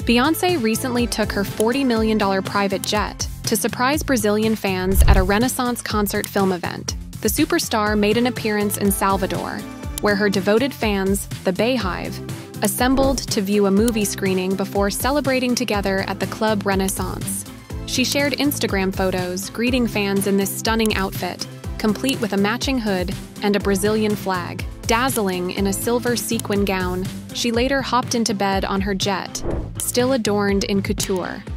Beyoncé recently took her $40 million private jet to surprise Brazilian fans at a Renaissance concert film event. The superstar made an appearance in Salvador, where her devoted fans, the Beyhive, assembled to view a movie screening before celebrating together at the Club Renaissance. She shared Instagram photos greeting fans in this stunning outfit, complete with a matching hood and a Brazilian flag. Dazzling in a silver sequin gown, she later hopped into bed on her jet, still adorned in couture.